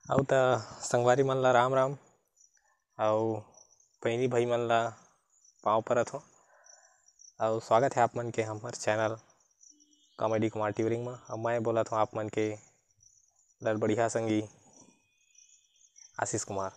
अउ त संगवारी मन ला राम राम। अउ बहिनी भाई मन ला पाँव परत हो। अउ स्वागत है आप मन के हमार चैनल कॉमेडी कुमार ट्यूरिंग में। अब मैं बोलत हूँ आप मन के लड़ बढ़िया संगी आशीष कुमार।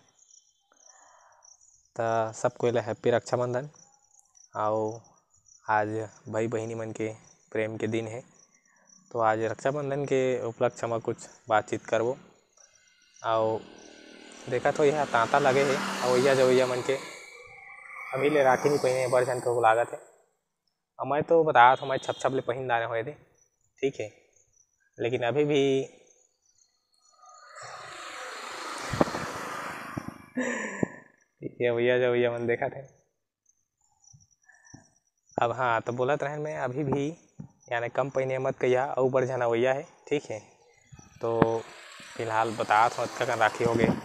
त सबको ले हैप्पी रक्षाबंधन। अउ आज भाई बहिनी मन के प्रेम के दिन है, तो आज रक्षाबंधन के उपलक्ष्य में कुछ बातचीत करबो। और देखा तो यह तांता लगे है और यह जो मन के अभी ले राखी नहीं पहने बड़ जन को लागत है। और मैं तो बताया था मैं छप ले पहन डाले हुए थे, ठीक है, लेकिन अभी भी ठीक है भैया जो भैया मन देखा थे। अब हाँ तो बोलत रहे मैं अभी भी यानी कम पहने मत कहिया और बड़ जना भैया है, ठीक है। तो फिलहाल बता था का राखी हो गए।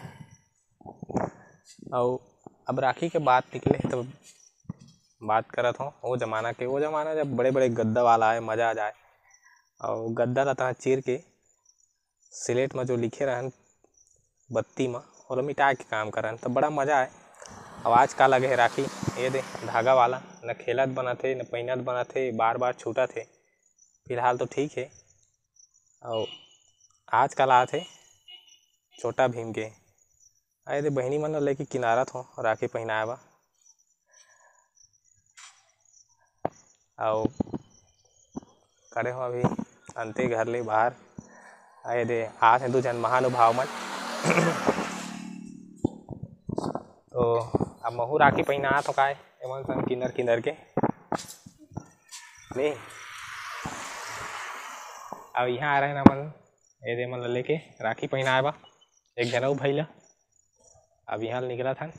और अब राखी के बात निकले तो बात करत हो वो ज़माना जब बड़े बड़े गद्दा वाला है, मज़ा आ जाए। और गद्दा ला तहाँ चीर के सिलेट में जो लिखे रहन बत्ती में और मिटाए के काम करन तो बड़ा मज़ा आए। अब आज का लगे है राखी ये दे धागा वाला न खेलत बना थे न पहिनत बना थे, बार बार छूटा थे। फिलहाल तो ठीक है। और आज कल आते छोटा भीम के आए दे बहनी मन लेके किनारा थो राखी पहनाए बा। और करे हो अभी अंते घर ले बाहर आए दे आज दो जन महानुभाव मन तो अब महू राखी पहना तो काय एमन सन किनर के नहीं। अब यहाँ आ रहे ना मन ए दे मन लेके राखी पहनाए बा एक जनऊ भैया। अब यहाँ निकला था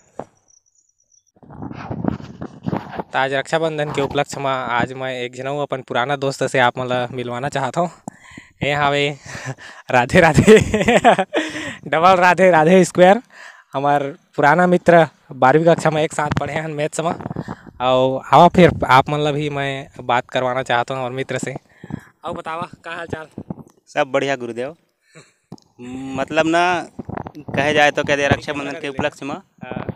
तो आज रक्षाबंधन के उपलक्ष्य में आज मैं एक जनऊ अपन पुराना दोस्त से आप मतलब मिलवाना चाहता हूँ। ये हावे राधे राधे डबल राधे राधे स्क्वायर हमार पुराना मित्र 12वीं कक्षा में एक साथ पढ़े हैं मैथ्स में। और आवा फिर आप मतलब भी मैं बात करवाना चाहता हूँ और मित्र से। और बतावा क्या हाल चाल? सब बढ़िया गुरुदेव। मतलब ना कहे जाए तो कह दे रक्षाबंधन के उपलक्ष्य में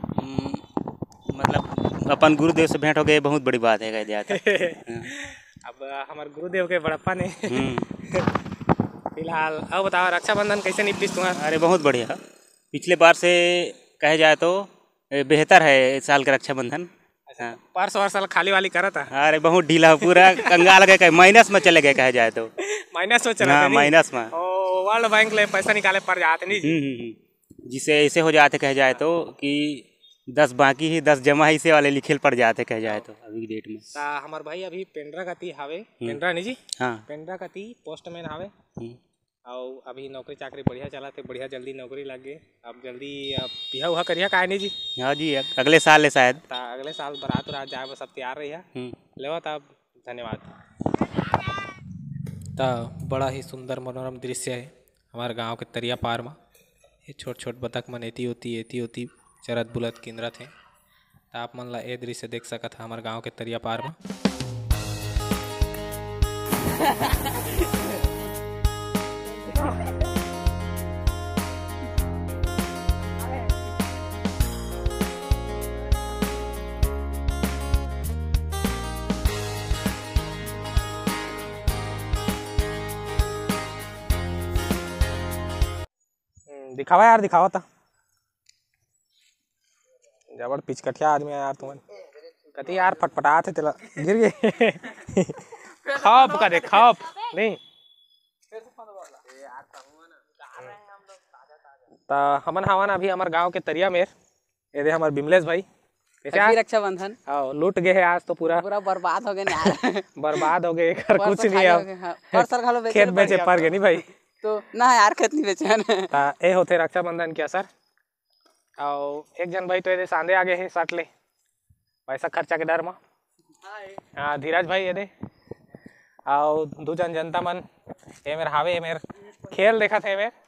मतलब अपन गुरुदेव से भेंट हो गए बहुत बड़ी बात है कह दिया था। अब हमारे गुरुदेव के बड़प्पा ने फिलहाल अब बताओ रक्षाबंधन कैसे निपटिस तुम्हारा? अरे बहुत बढ़िया, पिछले बार से कहे जाए तो बेहतर है इस साल का रक्षाबंधन। परसों साल खाली वाली करा था। अरे बहुत ढीला पूरा कंगाल गए, माइनस में चले गए कहे जाए तो। माइनस में चला माइनस में वर्ल्ड बैंक ले पैसा निकाले पड़ जाते नहीं जिसे ऐसे हो जाते कहे जाए तो कि 10 बाकी ही 10 जमा इसे वाले लिखे पड़ जाते कहे जाए तो अभी डेट में। हमारे भाई अभी पेंड्रा कती हावे पेंड्रा नहीं जी, हाँ पेंड्रा कती पोस्टमैन हावे। और अभी नौकरी चाकरी बढ़िया चला थे, बढ़िया जल्दी नौकरी लग गए। अब जल्दी अब बिहा उहा करिया का नहीं जी? हाँ जी अगले साल है शायद। अगले साल बारात रात जाए सब तैयार रही है लेवा तब। धन्यवाद। तो बड़ा ही सुंदर मनोरम दृश्य है हमारे गांव के तरिया पार में। ये छोट छोट बतख मन एती होती चरत बुलत किंदरत हैं। तो आप मन ला ये दृश्य देख सकत है हमारे गांव के तरिया पार में। दिखावा यार दिखावा था जबर पिचकटिया आदमी है यार तुम कति यार फटफटा थे तेला गिर गए खौफ का दे खौफ नहीं। तो हमन हवन अभी हमारे गांव के तरिया में ये दे हमारे बिमलेश भाई कैसे रक्षाबंधन लूट गए है आज तो पूरा बर्बाद हो गए यार बर्बाद हो गए कुछ नहीं है खेत बेचे पर गए नहीं भाई तो ना यार खेत नहीं बेचे ए होते रक्षाबंधन के असर। और एक जन भाई तो ये सांधे आगे है सट ले पैसा खर्चा के डर में। हाँ धीरज भाई ये दे और दो जन जनता मन ये मेरे हावे ये मेरे खेल देखा थे मेरे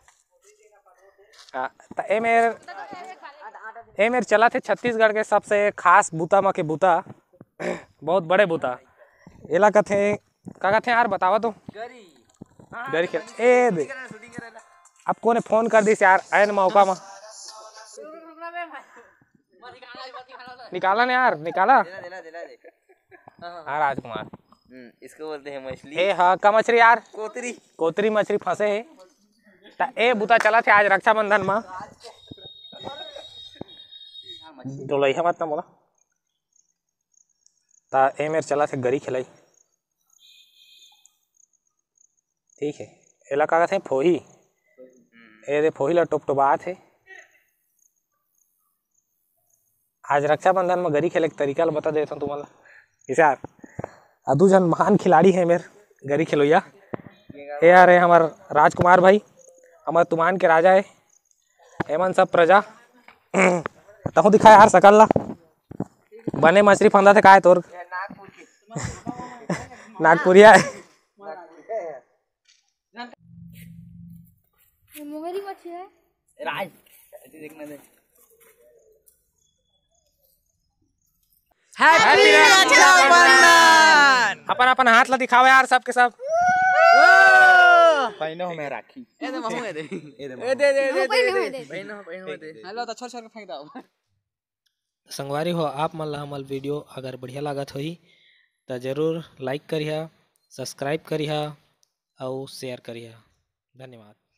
ये मेरे चला थे छत्तीसगढ़ के सबसे खास बूता में के बूता बहुत बड़े बूता एला कथे का कथे यार बतावा तो गरी खेल ए दे आपको ने फोन कर दी यार ऐन मौका में निकाला ना यार निकाला। हाँ राजकुमार इसको बोलते हैं मछली। ए हाँ का मछली यार कोतरी कोतरी मछली फंसे है ता ए बुता चला थे आज रक्षाबंधन में डोलैया मत ना बोला ता ए मेरे चला थे गरी खिलाई ठीक है एला का थे फोही ए दे फोही ला टोप टोबा थे आज रक्षाबंधन में गरी खेले के तरीका ला बता देता हूँ तुम्हारा इसे यार अदू जन महान खिलाड़ी है मेरे गरी खिलोया ए यार हमार राजकुमार भाई हमार तुमान के राजा है एमन सब प्रजा तहु दिखा यार सकल ला बने मछली फंदा थे काय तोर नागपुरिया है मोगरी मछली है राज देखना दे। हैप्पी रक्षाबंधन। अपन अपन हाथ ला दिखाओ यार सबके सब पहनो मैं राखी ए दे महू ए दे दे हेलो तो छोड़ छोड़ के फेंक दो। संगवारी हो आप मन ला हमर वीडियो अगर बढ़िया लागत होही तो जरूर लाइक करिहा सब्सक्राइब करिहा और शेयर करिहा। धन्यवाद।